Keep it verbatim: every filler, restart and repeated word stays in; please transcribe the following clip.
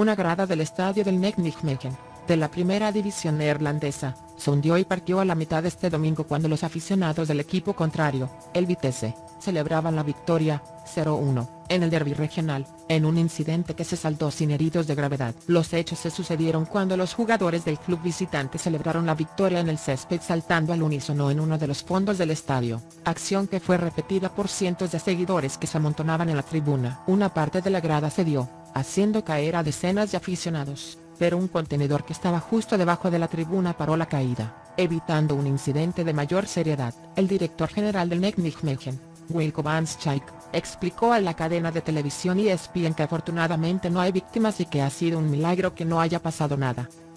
Una grada del estadio del Nijmegen, de la primera división neerlandesa, se hundió y partió a la mitad este domingo cuando los aficionados del equipo contrario, el Vitesse, celebraban la victoria, cero uno, en el derbi regional, en un incidente que se saldó sin heridos de gravedad. Los hechos se sucedieron cuando los jugadores del club visitante celebraron la victoria en el césped saltando al unísono en uno de los fondos del estadio, acción que fue repetida por cientos de seguidores que se amontonaban en la tribuna. Una parte de la grada cedió, haciendo caer a decenas de aficionados, pero un contenedor que estaba justo debajo de la tribuna paró la caída, evitando un incidente de mayor seriedad. El director general del Nijmegen, Wilco van Schaick, explicó a la cadena de televisión E S P N que afortunadamente no hay víctimas y que ha sido un milagro que no haya pasado nada.